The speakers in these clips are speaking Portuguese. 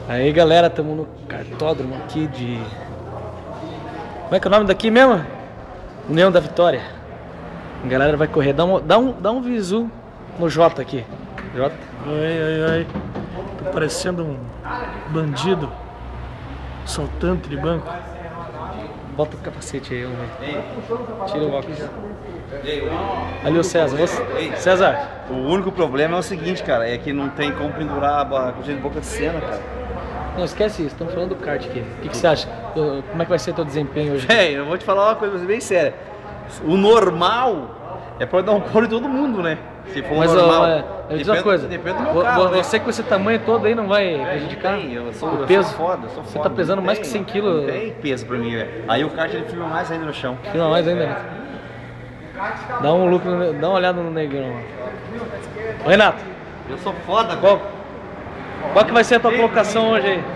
Aí galera, estamos no cartódromo aqui de... Como é que é o nome daqui mesmo? União da Vitória. A galera vai correr, dá um visu no Jota aqui. Jota. Ai. Tá parecendo um bandido. Assaltante de banco. Bota o capacete aí, vamos ver. Tira o óculos. Ali o César. César. O único problema é o seguinte, cara, é que não tem como pendurar a coisa de boca de cena, cara. Não, esquece isso, estamos falando do kart aqui. O que você acha? Como é que vai ser teu desempenho hoje? Eu vou te falar uma coisa bem séria. O normal é pra dar um couro em todo mundo, né? Se for normal. Eu digo uma coisa. Depende do meu carro, você com esse tamanho todo aí não vai prejudicar? Eu sou foda. Você tá pesando mais que 100 kg. Não tem peso pra mim, velho. Aí o kart ele filma mais ainda no chão. Filma mais ainda, né? Dá uma olhada no negrão. Ô, Renato. Eu sou foda, Qual que vai ser a tua colocação hoje aí?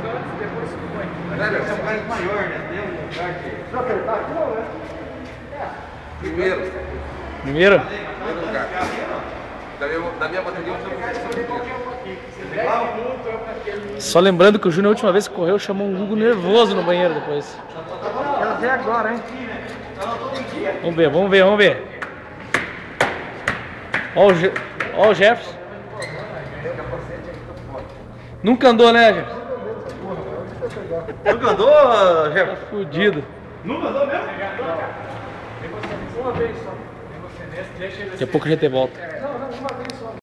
Primeiro? Da minha bateria, Só lembrando que o Júnior, a última vez que correu, chamou um Hugo nervoso no banheiro depois. Quero ver agora, hein? Vamos ver. Ó o Jefferson. Nunca andou, né, Jefferson? Nunca andou, Jefferson? Tá fudido. Nunca andou mesmo? Uma vez só. Daqui a pouco a gente volta.